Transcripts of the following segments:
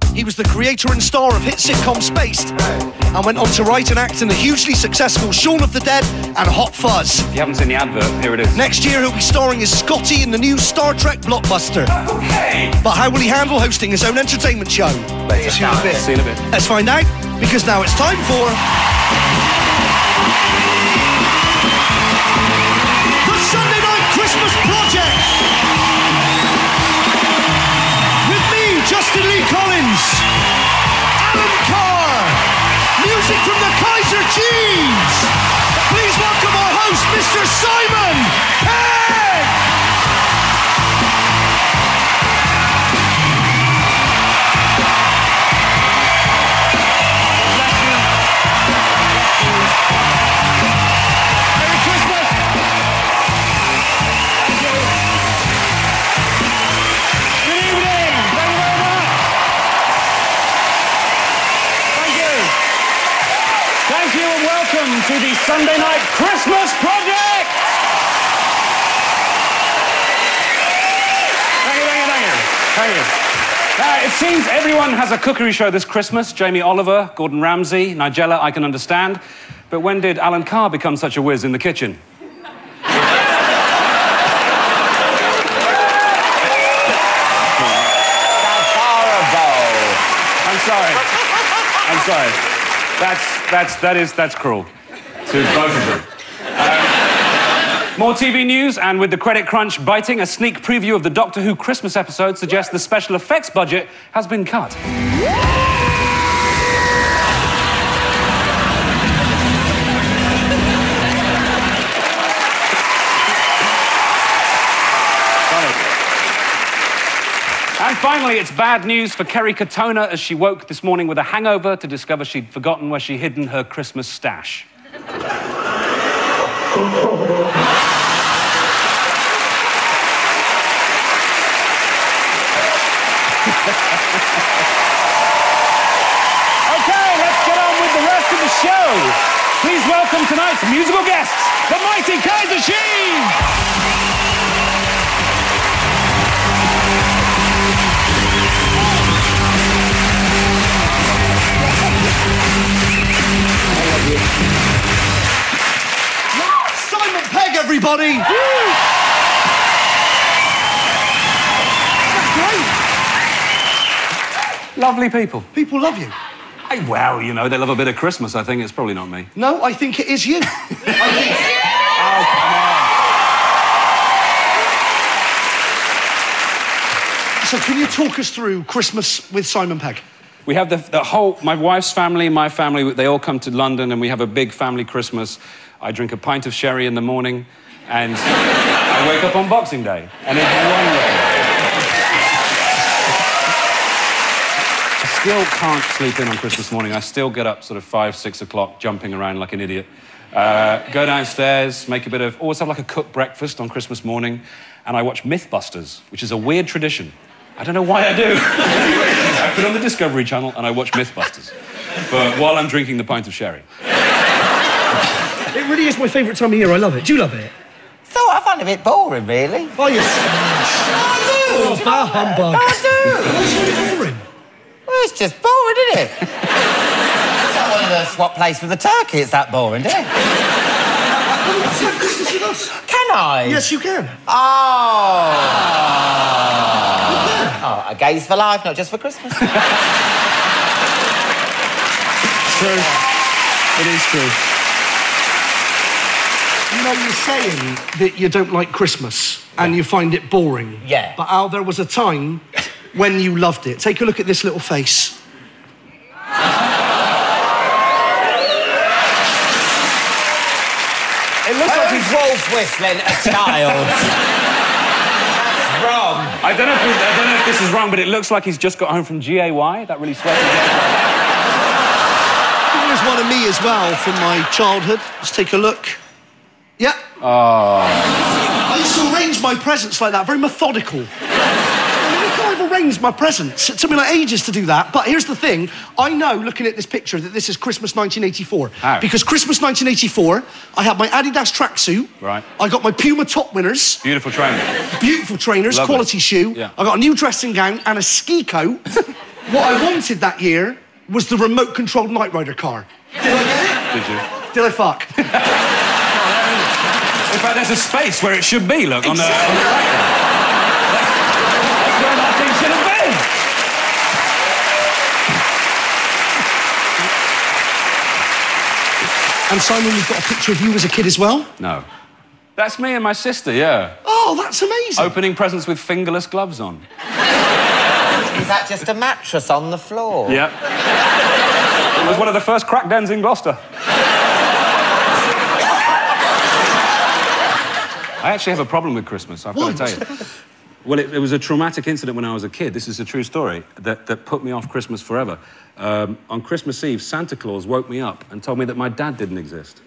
He was the creator and star of hit sitcom Spaced, and went on to write and act in the hugely successful Shaun of the Dead and Hot Fuzz. If you haven't seen the advert, here it is. Next year, he'll be starring as Scotty in the new Star Trek blockbuster. Okay. But how will he handle hosting his own entertainment show? See you in a bit. Let's find out, because now it's time for... the Sunday Night Christmas Project! With me, Justin Lee Collins, Alan Carr, music from the Kaiser Chiefs. Please welcome our host, Mr. Simon Pegg! Merry Christmas! Good evening! Thank you very much! Thank you! Thank you and welcome to the Sunday Night Christmas Project! Thank you. It seems everyone has a cookery show this Christmas. Jamie Oliver, Gordon Ramsay, Nigella, I can understand. But when did Alan Carr become such a whiz in the kitchen? That's horrible. I'm sorry. That's cruel. To both of them. More TV news, and with the credit crunch biting, a sneak preview of the Doctor Who Christmas episode suggests the special effects budget has been cut. And finally, it's bad news for Kerry Katona as she woke this morning with a hangover to discover she'd forgotten where she'd hidden her Christmas stash. Okay, let's get on with the rest of the show. Please welcome tonight's musical guests, the mighty Kaiser Chiefs! Simon Pegg, everybody! Lovely people. People love you. Hey, well, you know, they love a bit of Christmas, I think. It's probably not me. No, I think it is you. So can you talk us through Christmas with Simon Pegg? We have the whole... My wife's family, my family, they all come to London and we have a big family Christmas. I drink a pint of sherry in the morning and I wake up on Boxing Day. And it's wonderful. I still can't sleep in on Christmas morning. I still get up sort of 5, 6 o'clock, jumping around like an idiot. Go downstairs, make a bit of... Always have like a cooked breakfast on Christmas morning. And I watch Mythbusters, which is a weird tradition. I don't know why I do. I put on the Discovery Channel and I watch Mythbusters. But while I'm drinking the pint of sherry. It really is my favourite time of year. I love it. Do you love it? Thought I found it a bit boring, really. Oh, yes. I do. Oh, bah humbug. I do. What's really boring? Well, it's just boring, isn't it? I don't want to swap place with the turkey. It's that boring, isn't it? Let's have Christmas with us. Can I? Yes, you can. Oh. Oh, a gaze for life, not just for Christmas. True. It is true. You know, you're saying that you don't like Christmas and you find it boring. Yeah. But Al, there was a time when you loved it. Take a look at this little face. It looks like he's wolf whistling a child. That's wrong. I don't know if this is wrong, but it looks like he's just got home from GAY. That really sweaty. There's one of me as well from my childhood. Let's take a look. Yeah. Oh. I used to arrange my presents like that, very methodical. I've arranged my presents. It took me like ages to do that. But here's the thing. I know, looking at this picture, that this is Christmas 1984. How? Because Christmas 1984, I had my Adidas tracksuit. Right. I got my Puma top winners. Beautiful trainer. Beautiful trainers, Lovely. quality shoe. Yeah. I got a new dressing gown and a ski coat. What I wanted that year was the remote-controlled Knight Rider car. Did I get it? Did you? Did I fuck? In fact, there's a space where it should be, look, on the right. That's where that thing should have been. And Simon, we've got a picture of you as a kid as well? No. That's me and my sister, yeah. Oh, that's amazing. Opening presents with fingerless gloves on. Is that just a mattress on the floor? Yep. It was one of the first crack dens in Gloucester. I actually have a problem with Christmas, I've got to tell you. Well, it was a traumatic incident when I was a kid. This is a true story that put me off Christmas forever. On Christmas Eve, Santa Claus woke me up and told me that my dad didn't exist.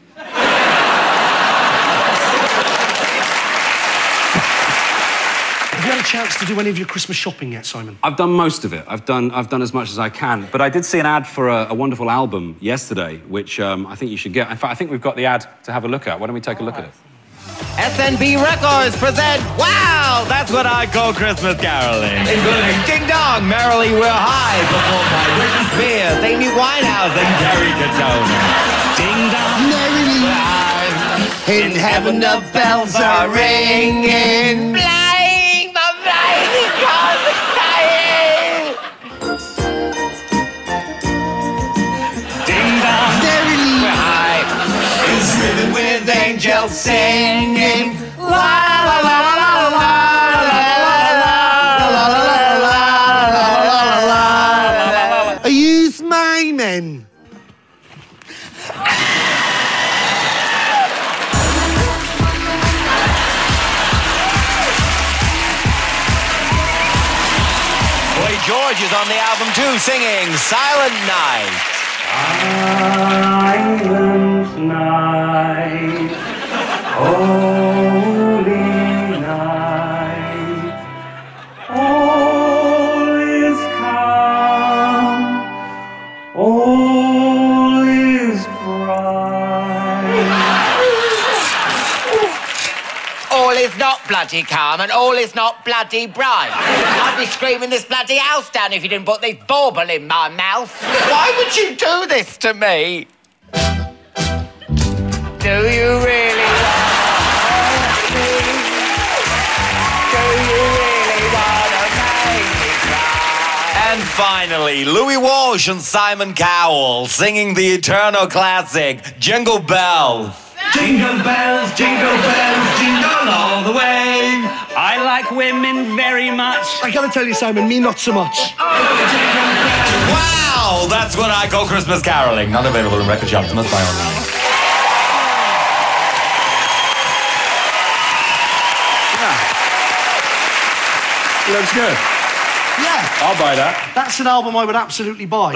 Have you had a chance to do any of your Christmas shopping yet, Simon? I've done most of it. I've done as much as I can. But I did see an ad for a wonderful album yesterday, which I think you should get. In fact, I think we've got the ad to have a look at. Why don't we take a look at it? SNB Records present Wow, That's What I Call Christmas Caroling. Including Ding Dong, Merrily We're High, performed by Britney Spears, Amy Winehouse, and Gary Katona. Ding Dong, Merrily We're High. In heaven the bells are ringing. Flying, the flying cars are flying. Ding Dong, Merrily We're High. It's riven with angels singing. La la la la la la la la la. Are you miming? Boy George is on the album too, singing Silent Night. Silent night, holy night, all is calm, all is bright. All is not bloody calm and all is not bloody bright. I'd be screaming this bloody house down if you didn't put this bauble in my mouth. Why would you do this to me? Do you really want me? Do you really want to make me cry? And finally, Louis Walsh and Simon Cowell singing the eternal classic, Jingle Bells. Jingle bells, jingle all the way. I like women very much. I gotta tell you, Simon, me not so much. Wow, that's what I call Christmas caroling. Not available in record shops. Must buy online. Looks good. Yeah. I'll buy that. That's an album I would absolutely buy.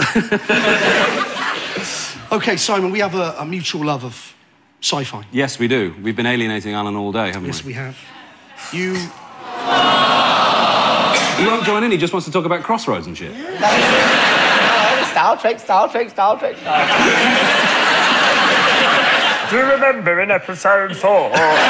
OK, Simon, we have a mutual love of sci-fi. Yes, we do. We've been alienating Alan all day, haven't we? Yes, we have. You... He won't join in, he just wants to talk about Crossroads and shit. Star Trek. Do you remember in episode 4?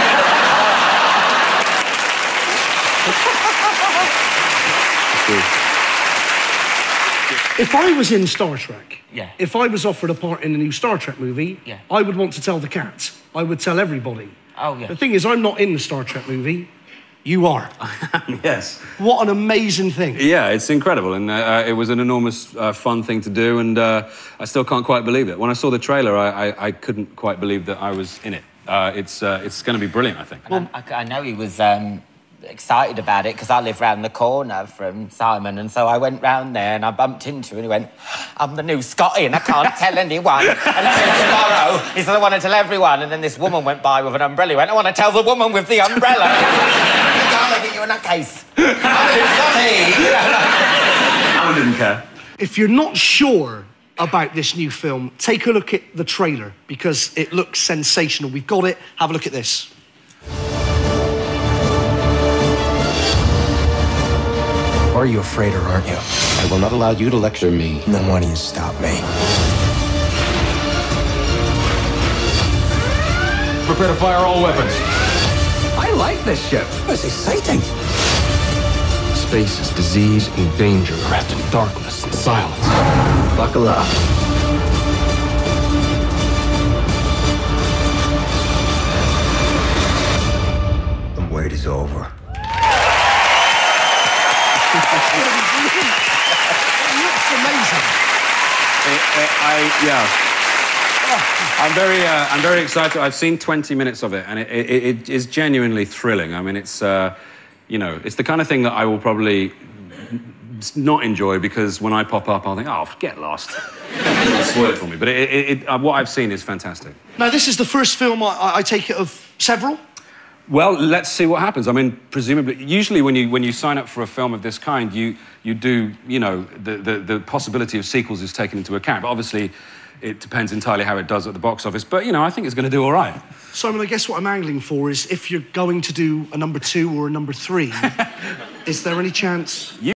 If I was in Star Trek, Yeah. if I was offered a part in a new Star Trek movie, Yeah. I would want to tell the cats. I would tell everybody. Oh, yeah. The thing is, I'm not in the Star Trek movie. You are. Yes. What an amazing thing. Yeah, it's incredible, and it was an enormous fun thing to do, and I still can't quite believe it. When I saw the trailer, I couldn't quite believe that I was in it. It's going to be brilliant, I think. Well, I know he was excited about it because I live round the corner from Simon, and so I went round there and I bumped into him and he went, I'm the new Scotty and I can't tell anyone until tomorrow. He said, I want to tell everyone. And then this woman went by with an umbrella. He went, I want to tell the woman with the umbrella. I can't get you in that case. I'm the new Scotty. I didn't care. If you're not sure about this new film, take a look at the trailer because it looks sensational. We've got it. Have a look at this. Are you afraid or aren't you? I will not allow you to lecture me. Then why do you stop me? Prepare to fire all weapons. I like this ship. It's exciting. spaces, disease and danger, wrapped in darkness and silence. Buckle up. The wait is over. Looks amazing. I'm very excited. I've seen 20 minutes of it, and it is genuinely thrilling. I mean, it's you know, it's the kind of thing that I will probably not enjoy, because when I pop up, I'll think, oh, get lost. Spoil it for me. But what I've seen is fantastic. Now, this is the first film, I take it, of several? Well, let's see what happens. I mean, presumably, usually when you sign up for a film of this kind, you do, you know, the possibility of sequels is taken into account. But obviously, it depends entirely how it does at the box office. But, you know, I think it's going to do all right. Simon, I guess what I'm angling for is if you're going to do a number 2 or a number 3, is there any chance...